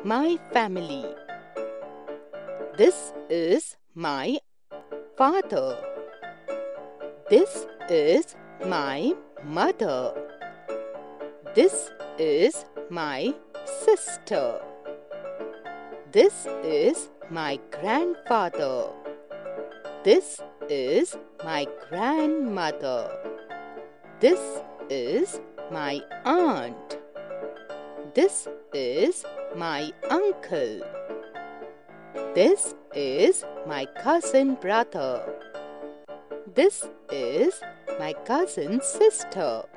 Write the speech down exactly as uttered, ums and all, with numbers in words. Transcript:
my family. This is my father. This is my mother. This is my sister. This is my grandfather. This is my grandmother. This is my aunt. This is my uncle. This is my cousin brother. This is my cousin sister.